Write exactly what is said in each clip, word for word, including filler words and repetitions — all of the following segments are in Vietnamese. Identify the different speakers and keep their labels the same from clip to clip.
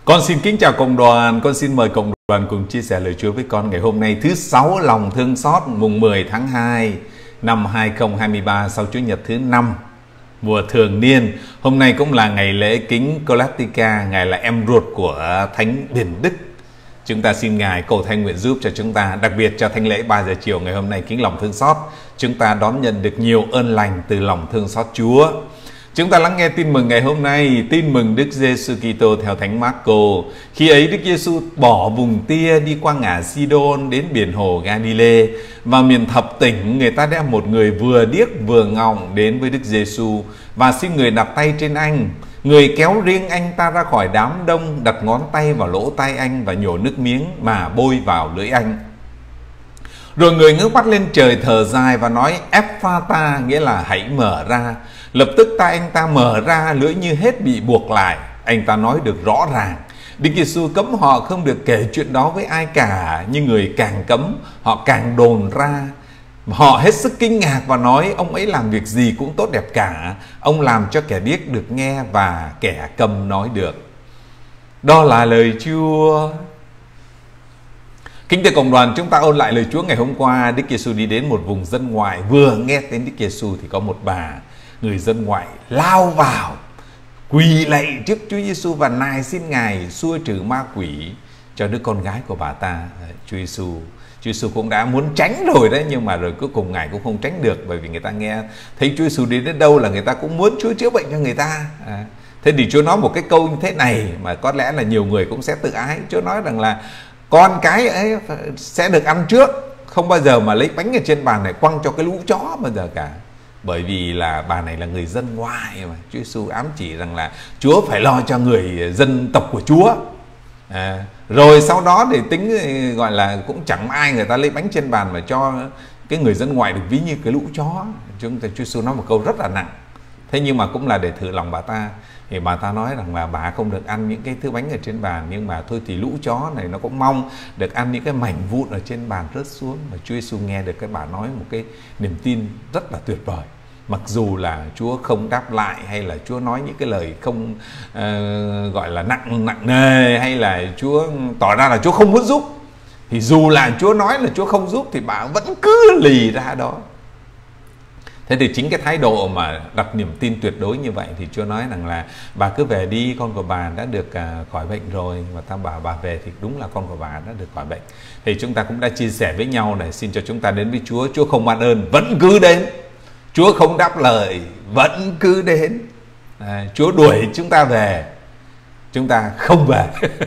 Speaker 1: Con xin kính chào cộng đoàn, con xin mời cộng đoàn cùng chia sẻ lời Chúa với con ngày hôm nay thứ sáu lòng thương xót mùng mười tháng hai năm hai nghìn không trăm hai mươi ba sau Chủ nhật thứ năm mùa thường niên. Hôm nay cũng là ngày lễ kính Scholastica, Ngài là em ruột của Thánh Biển Đức. Chúng ta xin Ngài cầu thanh nguyện giúp cho chúng ta, đặc biệt cho thánh lễ ba giờ chiều ngày hôm nay kính lòng thương xót, chúng ta đón nhận được nhiều ơn lành từ lòng thương xót Chúa. Chúng ta lắng nghe tin mừng ngày hôm nay, tin mừng Đức Giêsu Kitô theo Thánh Marco. Khi ấy Đức Giêsu bỏ vùng Tia đi qua ngả Sidon đến biển hồ Galilee. Vào miền thập tỉnh, người ta đem một người vừa điếc vừa ngọng đến với Đức Giêsu và xin người đặt tay trên anh. Người kéo riêng anh ta ra khỏi đám đông, đặt ngón tay vào lỗ tai anh và nhổ nước miếng mà bôi vào lưỡi anh. Rồi người ngước mắt lên trời thở dài và nói Ephphatha, nghĩa là hãy mở ra. Lập tức tai anh ta mở ra, lưỡi như hết bị buộc lại. Anh ta nói được rõ ràng. Đức Giêsu cấm họ không được kể chuyện đó với ai cả, nhưng người càng cấm họ càng đồn ra. Họ hết sức kinh ngạc và nói ông ấy làm việc gì cũng tốt đẹp cả. Ông làm cho kẻ điếc được nghe và kẻ câm nói được. Đó là lời Chúa. Kính thưa cộng đoàn, chúng ta ôn lại lời Chúa ngày hôm qua. Đức Giêsu đi đến một vùng dân ngoại, vừa nghe tên Đức Giêsu thì có một bà người dân ngoại lao vào quỳ lạy trước Chúa Giêsu và nài xin Ngài xua trừ ma quỷ cho đứa con gái của bà ta. Chúa Giêsu Chúa Giêsu cũng đã muốn tránh rồi đấy, nhưng mà rồi cuối cùng Ngài cũng không tránh được, bởi vì người ta nghe thấy Chúa Giêsu đi đến đâu là người ta cũng muốn Chúa chữa bệnh cho người ta. À, thế thì Chúa nói một cái câu như thế này mà có lẽ là nhiều người cũng sẽ tự ái. Chúa nói rằng là con cái ấy sẽ được ăn trước, không bao giờ mà lấy bánh ở trên bàn này quăng cho cái lũ chó bao giờ cả. Bởi vì là bà này là người dân ngoại mà. Chúa Giêsu ám chỉ rằng là Chúa phải lo cho người dân tộc của Chúa. À, rồi sau đó thì tính gọi là cũng chẳng ai người ta lấy bánh trên bàn mà cho cái người dân ngoại được ví như cái lũ chó. Chúng ta Chúa Giêsu nói một câu rất là nặng. Thế nhưng mà cũng là để thử lòng bà ta. Thì bà ta nói rằng là bà không được ăn những cái thứ bánh ở trên bàn, nhưng mà thôi thì lũ chó này nó cũng mong được ăn những cái mảnh vụn ở trên bàn rớt xuống. Mà Chúa Giêsu nghe được cái bà nói một cái niềm tin rất là tuyệt vời. Mặc dù là Chúa không đáp lại, hay là Chúa nói những cái lời không uh, gọi là nặng nặng nề, hay là Chúa tỏ ra là Chúa không muốn giúp, thì dù là Chúa nói là Chúa không giúp thì bà vẫn cứ lì ra đó. Thế thì chính cái thái độ mà đặt niềm tin tuyệt đối như vậy thì Chúa nói rằng là bà cứ về đi, con của bà đã được uh, khỏi bệnh rồi. Và ta bảo bà về thì đúng là con của bà đã được khỏi bệnh. Thì chúng ta cũng đã chia sẻ với nhau này, xin cho chúng ta đến với Chúa. Chúa không ban ơn vẫn cứ đến, Chúa không đáp lời vẫn cứ đến. À, Chúa đuổi chúng ta về, chúng ta không về.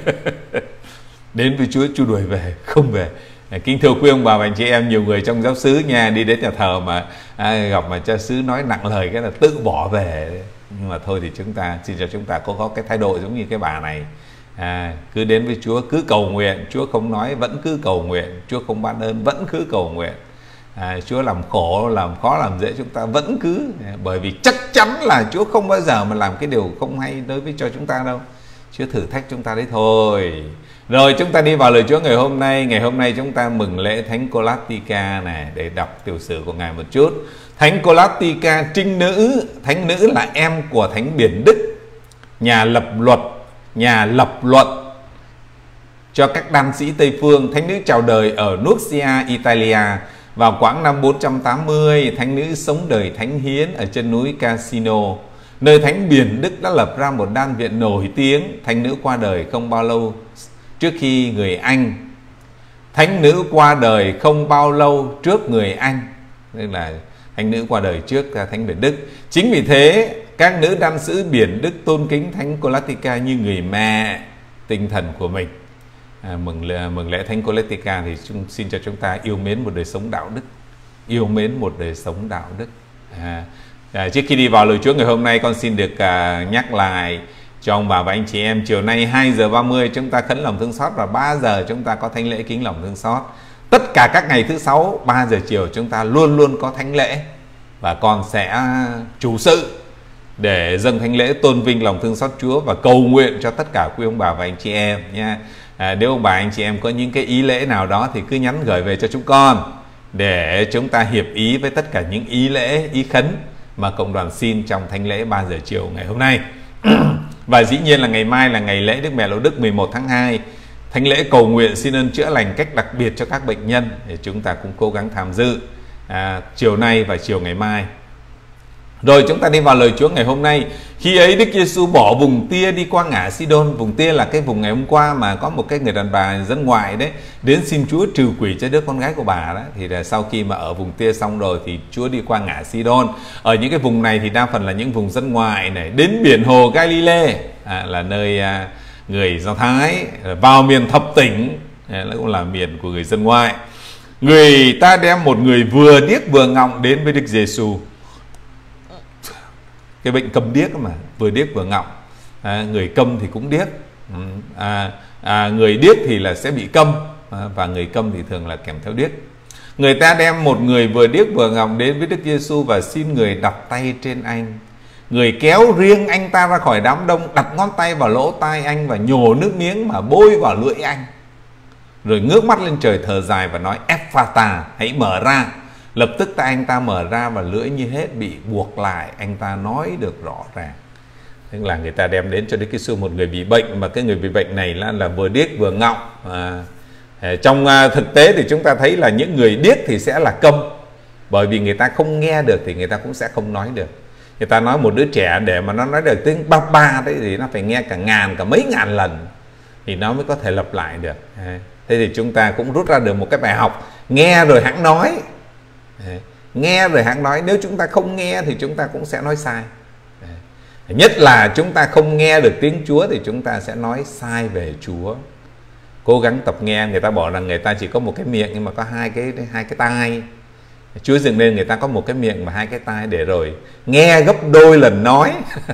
Speaker 1: Đến với Chúa, Chúa đuổi về, không về. À, kính thưa quý ông bà và anh chị em, nhiều người trong giáo xứ nha, đi đến nhà thờ mà à, gặp mà cha xứ nói nặng lời cái là tự bỏ về. Nhưng mà thôi thì chúng ta xin cho chúng ta có, có cái thái độ giống như cái bà này. À, cứ đến với Chúa, cứ cầu nguyện. Chúa không nói vẫn cứ cầu nguyện. Chúa không ban ơn vẫn cứ cầu nguyện. À, Chúa làm khổ, làm khó, làm dễ chúng ta vẫn cứ. Bởi vì chắc chắn là Chúa không bao giờ mà làm cái điều không hay đối với cho chúng ta đâu. Chúa thử thách chúng ta đấy thôi. Rồi chúng ta đi vào lời Chúa ngày hôm nay. Ngày hôm nay chúng ta mừng lễ Thánh Scholastica này, để đọc tiểu sử của Ngài một chút. Thánh Scholastica, trinh nữ. Thánh nữ là em của Thánh Biển Đức, nhà lập luật, nhà lập luận cho các đan sĩ Tây Phương. Thánh nữ chào đời ở Nursia, Italia. Vào khoảng năm bốn trăm tám mươi, thánh nữ sống đời thánh hiến ở chân núi Casino, nơi Thánh Biển Đức đã lập ra một đan viện nổi tiếng. Thánh nữ qua đời không bao lâu trước khi người Anh. Thánh nữ qua đời không bao lâu trước người Anh. Nên là thánh nữ qua đời trước Thánh Biển Đức. Chính vì thế, các nữ đan sĩ Biển Đức tôn kính Thánh Scholastica như người mẹ tinh thần của mình. À, mừng, mừng lễ Thánh Scholastica thì chúng, xin cho chúng ta yêu mến một đời sống đạo đức, yêu mến một đời sống đạo đức. À, à, trước khi đi vào lời Chúa ngày hôm nay, con xin được à, nhắc lại cho ông bà và anh chị em, chiều nay hai giờ ba mươi chúng ta khấn lòng thương xót, và ba giờ chúng ta có thánh lễ kính lòng thương xót. Tất cả các ngày thứ sáu ba giờ chiều chúng ta luôn luôn có thánh lễ, và con sẽ chủ sự để dâng thánh lễ tôn vinh lòng thương xót Chúa và cầu nguyện cho tất cả quý ông bà và anh chị em nha. À, nếu ông bà anh chị em có những cái ý lễ nào đó thì cứ nhắn gửi về cho chúng con, để chúng ta hiệp ý với tất cả những ý lễ, ý khấn mà cộng đoàn xin trong thánh lễ ba giờ chiều ngày hôm nay. Và dĩ nhiên là ngày mai là ngày lễ Đức Mẹ Lộ Đức mười một tháng hai, thánh lễ cầu nguyện xin ơn chữa lành cách đặc biệt cho các bệnh nhân, để chúng ta cũng cố gắng tham dự à, chiều nay và chiều ngày mai. Rồi chúng ta đi vào lời Chúa ngày hôm nay. Khi ấy Đức Giêsu bỏ vùng Tia đi qua ngã Sidon. Vùng Tia là cái vùng ngày hôm qua mà có một cái người đàn bà dân ngoại đấy đến xin Chúa trừ quỷ cho đứa con gái của bà đó. Thì là sau khi mà ở vùng Tia xong rồi thì Chúa đi qua ngã Sidon. Ở những cái vùng này thì đa phần là những vùng dân ngoại này, đến biển hồ Galilee à, là nơi à, người Do Thái, vào miền thập tỉnh à, cũng là miền của người dân ngoại. Người ta đem một người vừa điếc vừa ngọng đến với Đức Giêsu. Cái bệnh câm điếc mà, vừa điếc vừa ngọng. À, người câm thì cũng điếc, à, à, người điếc thì là sẽ bị câm, à, và người câm thì thường là kèm theo điếc. Người ta đem một người vừa điếc vừa ngọng đến với Đức Giêsu và xin người đặt tay trên anh. Người kéo riêng anh ta ra khỏi đám đông, đặt ngón tay vào lỗ tai anh và nhổ nước miếng mà bôi vào lưỡi anh. Rồi ngước mắt lên trời thở dài và nói: Ephphatha, hãy mở ra. Lập tức tay anh ta mở ra và lưỡi như hết bị buộc lại, anh ta nói được rõ ràng. Tức là người ta đem đến cho Đức Giêsu một người bị bệnh, mà cái người bị bệnh này là, là vừa điếc vừa ngọng. À, trong à, thực tế thì chúng ta thấy là những người điếc thì sẽ là câm, bởi vì người ta không nghe được thì người ta cũng sẽ không nói được. Người ta nói một đứa trẻ để mà nó nói được tiếng ba ba đấy thì nó phải nghe cả ngàn, cả mấy ngàn lần thì nó mới có thể lặp lại được. À, thế thì chúng ta cũng rút ra được một cái bài học: nghe rồi hẵng nói. Nghe rồi hãng nói. Nếu chúng ta không nghe thì chúng ta cũng sẽ nói sai. Nhất là chúng ta không nghe được tiếng Chúa thì chúng ta sẽ nói sai về Chúa. Cố gắng tập nghe. Người ta bảo rằng người ta chỉ có một cái miệng nhưng mà có hai cái hai cái tai. Chúa dựng nên người ta có một cái miệng và hai cái tai để rồi nghe gấp đôi lần nói.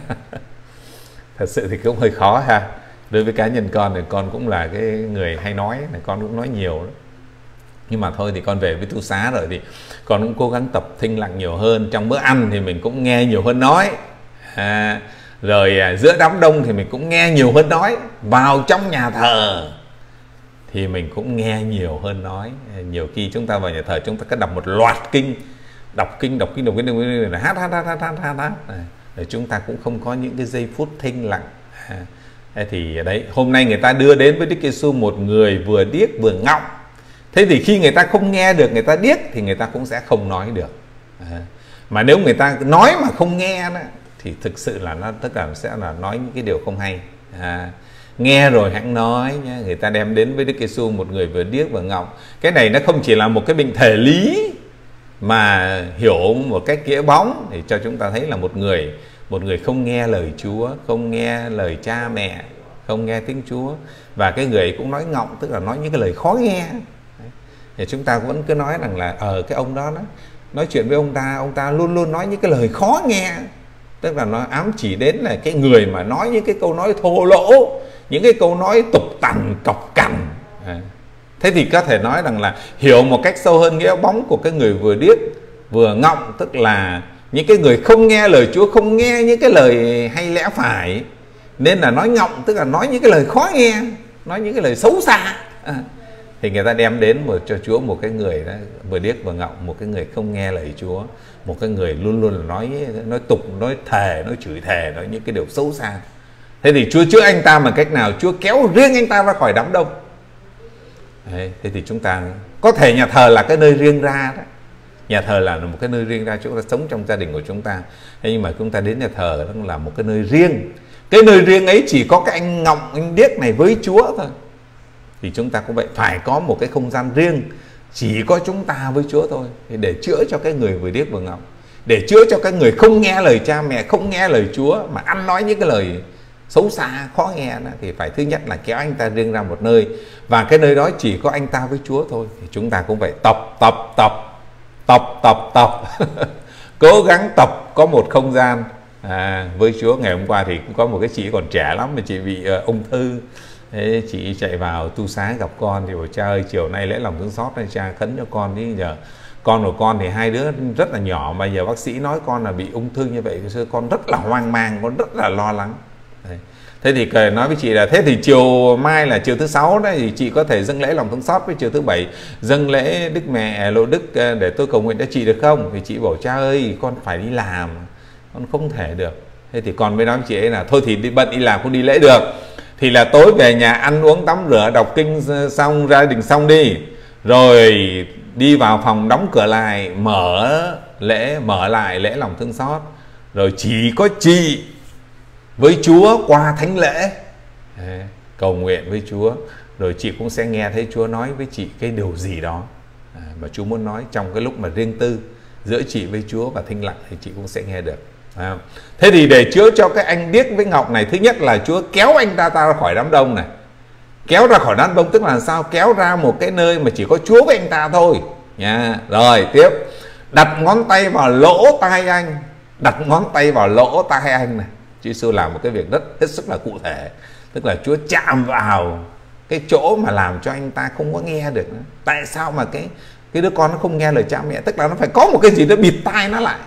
Speaker 1: Thật sự thì cũng hơi khó ha. Đối với cá nhân con thì con cũng là cái người hay nói, con cũng nói nhiều đó. Nhưng mà thôi thì con về với tu xá rồi thì con cũng cố gắng tập thinh lặng nhiều hơn. Trong bữa ăn thì mình cũng nghe nhiều hơn nói. À, rồi à, giữa đám đông thì mình cũng nghe nhiều hơn nói. Vào trong nhà thờ thì mình cũng nghe nhiều hơn nói. Nhiều khi chúng ta vào nhà thờ chúng ta cứ đọc một loạt kinh, đọc kinh, đọc kinh, đọc kinh, đọc kinh, đọc kinh hát, hát, hát, hát, hát, hát, hát. À, để chúng ta cũng không có những cái giây phút thinh lặng. À, thì đấy, hôm nay người ta đưa đến với Đức Giêsu một người vừa điếc vừa ngọng. Thế thì khi người ta không nghe được, người ta điếc thì người ta cũng sẽ không nói được. À, mà nếu người ta nói mà không nghe đó, thì thực sự là nó tất cả sẽ là nói những cái điều không hay. À, nghe rồi hãng nói nhé. Người ta đem đến với Đức Giêsu một người vừa điếc vừa ngọng. Cái này nó không chỉ là một cái bệnh thể lý, mà hiểu một cách nghĩa bóng thì cho chúng ta thấy là một người một người không nghe lời Chúa, không nghe lời cha mẹ, không nghe tiếng Chúa, và cái người ấy cũng nói ngọng, tức là nói những cái lời khó nghe. Thì chúng ta vẫn cứ nói rằng là ở ờ, cái ông đó, đó nói chuyện với ông ta, ông ta luôn luôn nói những cái lời khó nghe, tức là nó ám chỉ đến là cái người mà nói những cái câu nói thô lỗ, những cái câu nói tục tằn cọc cằn. À, thế thì có thể nói rằng là hiểu một cách sâu hơn nghĩa bóng của cái người vừa điếc vừa ngọng, tức là những cái người không nghe lời Chúa, không nghe những cái lời hay lẽ phải, nên là nói ngọng, tức là nói những cái lời khó nghe, nói những cái lời xấu xa. À, thì người ta đem đến một cho Chúa một cái người đó vừa điếc vừa ngọng, một cái người không nghe lời Chúa, một cái người luôn luôn là nói nói tục, nói thề, nói chửi thề, nói những cái điều xấu xa. Thế thì Chúa chữa anh ta bằng cách nào? Chúa kéo riêng anh ta ra khỏi đám đông. Đấy, thế thì chúng ta có thể nhà thờ là cái nơi riêng ra đó, nhà thờ là một cái nơi riêng ra, chúng ta sống trong gia đình của chúng ta. Thế nhưng mà chúng ta đến nhà thờ đó là một cái nơi riêng. Cái nơi riêng ấy chỉ có cái anh ngọng, anh điếc này với Chúa thôi. Thì chúng ta cũng vậy, phải có một cái không gian riêng, chỉ có chúng ta với Chúa thôi, để chữa cho cái người vừa điếc vừa ngọng, để chữa cho cái người không nghe lời cha mẹ, không nghe lời Chúa, mà ăn nói những cái lời xấu xa, khó nghe đó, thì phải thứ nhất là kéo anh ta riêng ra một nơi, và cái nơi đó chỉ có anh ta với Chúa thôi. Thì chúng ta cũng phải tập tập tập tập tập tập cố gắng tập có một không gian à, với Chúa. Ngày hôm qua thì cũng có một cái chị còn trẻ lắm mà chị bị uh, ung thư. Thế chị chạy vào tu xá gặp con thì bảo cha ơi, chiều nay lễ lòng thương xót nên cha khấn cho con đi. Giờ con của con thì hai đứa rất là nhỏ, mà giờ bác sĩ nói con là bị ung thư như vậy, con rất là hoang mang, con rất là lo lắng. Đấy. Thế thì nói với chị là thế thì chiều mai là chiều thứ sáu đấy, thì chị có thể dâng lễ lòng thương xót với chiều thứ bảy dâng lễ Đức Mẹ Lộ Đức để tôi cầu nguyện cho chị được không? Thì chị bảo cha ơi, con phải đi làm, con không thể được. Thế thì con mới nói với chị ấy là thôi thì đi bận đi làm không đi lễ được, thì là tối về nhà ăn uống tắm rửa đọc kinh xong gia đình xong đi, rồi đi vào phòng đóng cửa lại, mở lễ mở lại lễ lòng thương xót, rồi chỉ có chị với Chúa qua thánh lễ cầu nguyện với Chúa, rồi chị cũng sẽ nghe thấy Chúa nói với chị cái điều gì đó mà Chúa muốn nói trong cái lúc mà riêng tư giữa chị với Chúa và thinh lặng, thì chị cũng sẽ nghe được. À, thế thì để chữa cho cái anh Điếc với Ngọc này, thứ nhất là Chúa kéo anh ta, ta ra khỏi đám đông này. Kéo ra khỏi đám đông tức là sao? Kéo ra một cái nơi mà chỉ có Chúa với anh ta thôi nha. Rồi tiếp, đặt ngón tay vào lỗ tai anh, đặt ngón tay vào lỗ tai anh này. Chúa Giêsu làm một cái việc rất hết sức là cụ thể, tức là Chúa chạm vào cái chỗ mà làm cho anh ta không có nghe được nữa. Tại sao mà cái cái đứa con nó không nghe lời cha mẹ? Tức là nó phải có một cái gì đó bịt tai nó lại.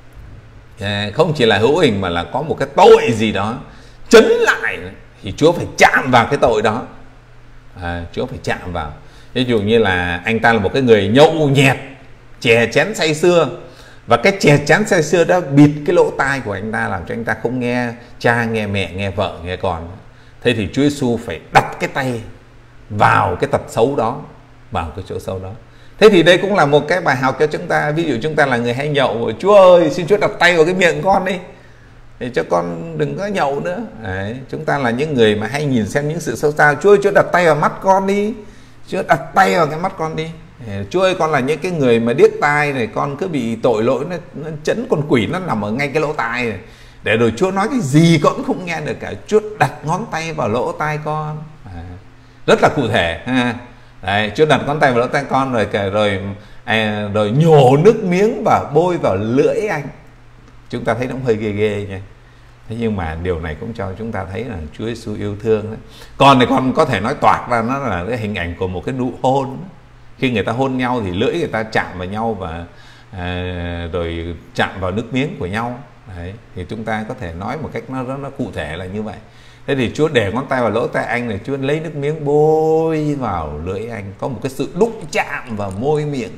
Speaker 1: À, không chỉ là hữu hình mà là có một cái tội gì đó chấn lại, thì Chúa phải chạm vào cái tội đó. À, Chúa phải chạm vào. Ví dụ như là anh ta là một cái người nhậu nhẹt, chè chén say sưa, và cái chè chén say sưa đó bịt cái lỗ tai của anh ta, làm cho anh ta không nghe cha, nghe mẹ, nghe vợ, nghe con. Thế thì Chúa Giêsu phải đặt cái tay vào cái tật xấu đó, vào cái chỗ xấu đó. Thế thì đây cũng là một cái bài học cho chúng ta. Ví dụ chúng ta là người hay nhậu, Chúa ơi xin Chúa đặt tay vào cái miệng con đi, để cho con đừng có nhậu nữa. Đấy, chúng ta là những người mà hay nhìn xem những sự xấu xa. Chúa ơi Chúa đặt tay vào mắt con đi, Chúa đặt tay vào cái mắt con đi. Chúa ơi con là những cái người mà điếc tai này, con cứ bị tội lỗi, nó, nó chấn con quỷ nó nằm ở ngay cái lỗ tai này, để rồi Chúa nói cái gì con cũng không nghe được cả. Chúa đặt ngón tay vào lỗ tai con. À, rất là cụ thể ha. Đấy, Chúa đặt ngón tay vào lỗ tai con, rồi rồi à, rồi nhổ nước miếng và bôi vào lưỡi anh. Chúng ta thấy nó cũng hơi ghê ghê nha. Thế nhưng mà điều này cũng cho chúng ta thấy là Chúa Giêsu yêu thương đó. Còn này con có thể nói toạc ra, nó là cái hình ảnh của một cái nụ hôn đó. Khi người ta hôn nhau thì lưỡi người ta chạm vào nhau, và à, rồi chạm vào nước miếng của nhau. Đấy, thì chúng ta có thể nói một cách nó rất nó cụ thể là như vậy. Thế thì Chúa để ngón tay vào lỗ tai anh này, Chúa lấy nước miếng bôi vào lưỡi anh, có một cái sự đụng chạm vào môi miệng.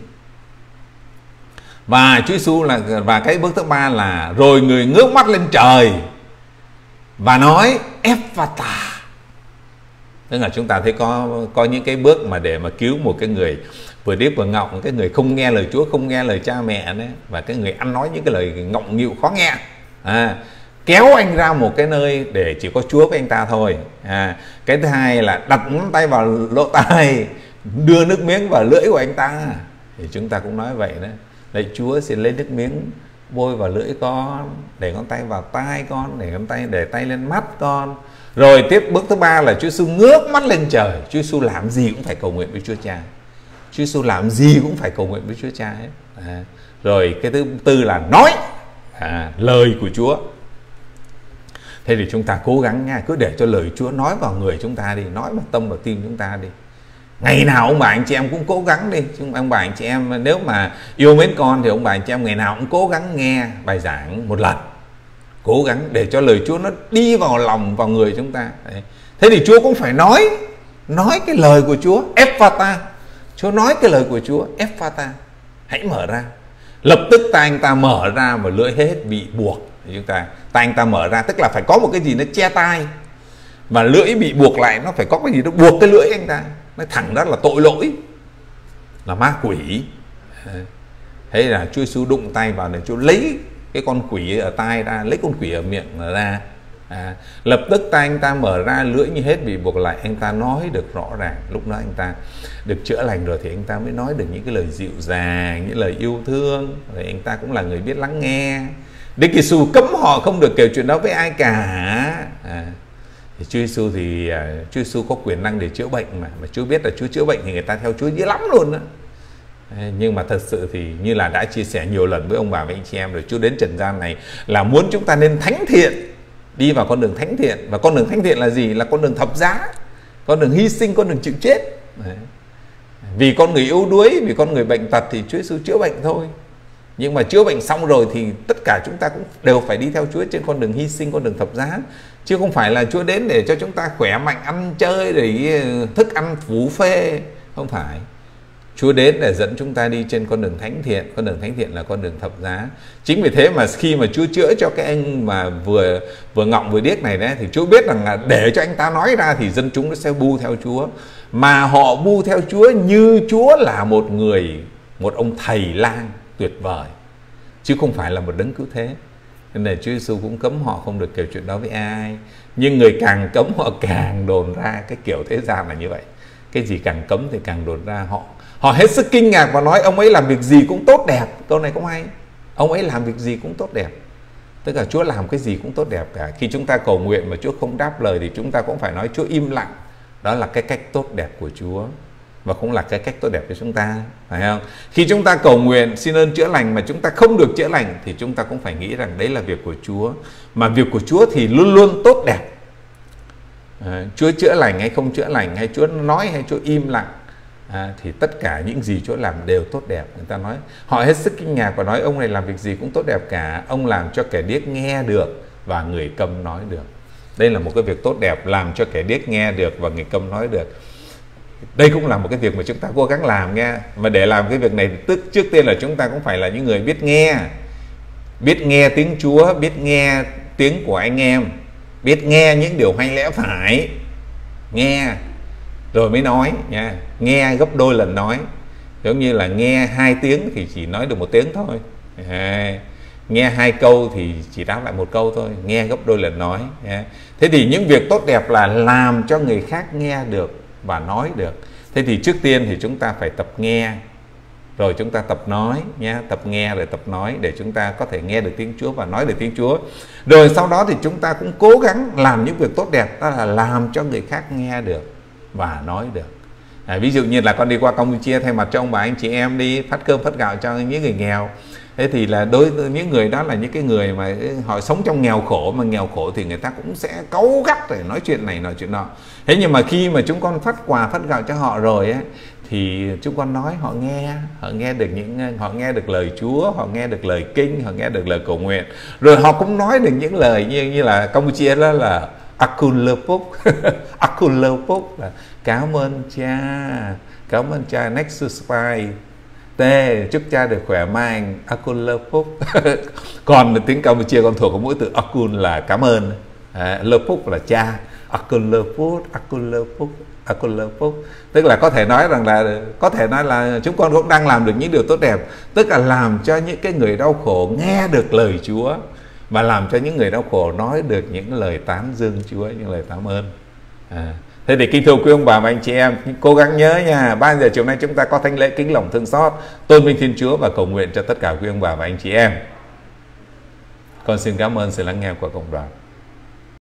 Speaker 1: Và Chúa Giêsu là và cái bước thứ ba là rồi người ngước mắt lên trời và nói Ephphatha. Tức là chúng ta thấy có có những cái bước mà để mà cứu một cái người vừa điếc vừa ngọng, cái người không nghe lời Chúa, không nghe lời cha mẹ đấy, và cái người ăn nói những cái lời ngọng nghịu khó nghe. À, kéo anh ra một cái nơi để chỉ có Chúa với anh ta thôi. À, cái thứ hai là đặt ngón tay vào lỗ tai, đưa nước miếng vào lưỡi của anh ta. Thì chúng ta cũng nói vậy đó. Đấy, Chúa xin lấy nước miếng bôi vào lưỡi con, để ngón tay vào tai con, để ngón tay để tay lên mắt con. Rồi tiếp bước thứ ba là Chúa Giêsu ngước mắt lên trời. Chúa Giêsu làm gì cũng phải cầu nguyện với Chúa Cha. Chúa Giêsu làm gì cũng phải cầu nguyện với Chúa Cha hết. À, rồi cái thứ tư là nói à, lời của Chúa. Thế thì chúng ta cố gắng nha, cứ để cho lời Chúa nói vào người chúng ta đi, nói vào tâm vào tim chúng ta đi. Ngày nào ông bà anh chị em cũng cố gắng đi. Ông bà anh chị em nếu mà yêu mến con thì ông bà anh chị em ngày nào cũng cố gắng nghe bài giảng một lần, cố gắng để cho lời Chúa nó đi vào lòng, vào người chúng ta. Đấy. Thế thì Chúa cũng phải nói nói cái lời của Chúa, Ephphatha. Chúa nói cái lời của Chúa, Ephphatha, hãy mở ra. Lập tức tay anh ta mở ra và lưỡi hết bị buộc. Chúng ta tay anh ta mở ra, tức là phải có một cái gì nó che tai, và lưỡi bị buộc lại, nó phải có cái gì nó buộc cái lưỡi anh ta. Nói thẳng đó là tội lỗi, là ma quỷ. Thế là Chúa Giêsu đụng tay vào để Chúa lấy cái con quỷ ở tai ra, lấy con quỷ ở miệng ra. À, lập tức tay anh ta mở ra, lưỡi như hết bị buộc lại, anh ta nói được rõ ràng. Lúc đó anh ta được chữa lành rồi thì anh ta mới nói được những cái lời dịu dàng, những lời yêu thương. Rồi anh ta cũng là người biết lắng nghe. Đức Giêsu cấm họ không được kể chuyện đó với ai cả. À, thì Chúa Giêsu thì uh, Chúa Giêsu có quyền năng để chữa bệnh mà, mà Chúa biết là Chúa chữa bệnh thì người ta theo Chúa dữ lắm luôn đó. Nhưng mà thật sự thì như là đã chia sẻ nhiều lần với ông bà và anh chị em rồi, Chúa đến trần gian này là muốn chúng ta nên thánh thiện, đi vào con đường thánh thiện. Và con đường thánh thiện là gì? Là con đường thập giá, con đường hy sinh, con đường chịu chết. Đấy. Vì con người yếu đuối, vì con người bệnh tật thì Chúa Giêsu chữa bệnh thôi. Nhưng mà chữa bệnh xong rồi thì tất cả chúng ta cũng đều phải đi theo Chúa trên con đường hy sinh, con đường thập giá. Chứ không phải là Chúa đến để cho chúng ta khỏe mạnh, ăn chơi, để thức ăn phú phê. Không phải. Chúa đến để dẫn chúng ta đi trên con đường thánh thiện. Con đường thánh thiện là con đường thập giá. Chính vì thế mà khi mà Chúa chữa cho cái anh mà vừa vừa ngọng vừa điếc này đấy, thì Chúa biết rằng là để cho anh ta nói ra thì dân chúng nó sẽ bu theo Chúa. Mà họ bu theo Chúa như Chúa là một người, một ông thầy lang tuyệt vời, chứ không phải là một đấng cứu thế. Nên là Chúa Giêsu cũng cấm họ không được kể chuyện đó với ai. Nhưng người càng cấm họ càng đồn ra. Cái kiểu thế gian là như vậy. Cái gì càng cấm thì càng đồn ra. Họ họ hết sức kinh ngạc và nói ông ấy làm việc gì cũng tốt đẹp. Câu này cũng hay. Ông ấy làm việc gì cũng tốt đẹp. Tức là Chúa làm cái gì cũng tốt đẹp cả. Khi chúng ta cầu nguyện mà Chúa không đáp lời thì chúng ta cũng phải nói Chúa im lặng. Đó là cái cách tốt đẹp của Chúa, và cũng là cái cách tốt đẹp cho chúng ta, phải không? Khi chúng ta cầu nguyện xin ơn chữa lành mà chúng ta không được chữa lành thì chúng ta cũng phải nghĩ rằng đấy là việc của Chúa. Mà việc của Chúa thì luôn luôn tốt đẹp. à, Chúa chữa lành hay không chữa lành, hay Chúa nói hay Chúa im lặng, à, thì tất cả những gì Chúa làm đều tốt đẹp. Người ta nói, họ hết sức kinh ngạc và nói ông này làm việc gì cũng tốt đẹp cả. Ông làm cho kẻ điếc nghe được và người câm nói được. Đây là một cái việc tốt đẹp, làm cho kẻ điếc nghe được và người câm nói được. Đây cũng là một cái việc mà chúng ta cố gắng làm nghe. Mà để làm cái việc này tức trước tiên là chúng ta cũng phải là những người biết nghe. Biết nghe tiếng Chúa, biết nghe tiếng của anh em, biết nghe những điều hay lẽ phải. Nghe rồi mới nói nha. Nghe gấp đôi lần nói. Giống như là nghe hai tiếng thì chỉ nói được một tiếng thôi. à, Nghe hai câu thì chỉ đáp lại một câu thôi. Nghe gấp đôi lần nói. nha. Thế thì những việc tốt đẹp là làm cho người khác nghe được và nói được. Thế thì trước tiên thì chúng ta phải tập nghe, rồi chúng ta tập nói nha. Tập nghe rồi tập nói để chúng ta có thể nghe được tiếng Chúa và nói được tiếng Chúa. Rồi sau đó thì chúng ta cũng cố gắng làm những việc tốt đẹp, đó là làm cho người khác nghe được và nói được. à, Ví dụ như là con đi qua Campuchia thay mặt cho ông bà anh chị em đi phát cơm phát gạo cho những người nghèo. Thế thì là đối với những người đó là những cái người mà họ sống trong nghèo khổ, mà nghèo khổ thì người ta cũng sẽ cáu gắt để nói chuyện này nói chuyện nọ. Thế nhưng mà khi mà chúng con phát quà phát gạo cho họ rồi ấy, thì chúng con nói họ nghe, họ nghe được những họ nghe được lời Chúa, họ nghe được lời kinh, họ nghe được lời cầu nguyện. Rồi họ cũng nói được những lời như như là Campuchia đó là Akun Lơ Phúc. Akun Lơ Phúc là cảm ơn cha, cảm ơn cha Nexus Spy. Tê, chúc cha được khỏe mạnh, Akun Lơ Phúc. Còn tiếng Campuchia con thuộc có mỗi từ Akun là cảm ơn, à, Lơ Phúc là cha. Akun Lơ Phúc, Akun Lơ Phúc, Akun Lơ Phúc. Tức là có thể nói rằng là có thể nói là chúng con cũng đang làm được những điều tốt đẹp. Tức là làm cho những cái người đau khổ nghe được lời Chúa, và làm cho những người đau khổ nói được những lời tán dương Chúa, những lời cảm ơn. à. Thế thì kính thưa quý ông bà và anh chị em, cố gắng nhớ nha, ba giờ chiều nay chúng ta có thánh lễ kính lòng thương xót, tôn vinh Thiên Chúa và cầu nguyện cho tất cả quý ông bà và anh chị em. Con xin cảm ơn sự lắng nghe của cộng đoàn.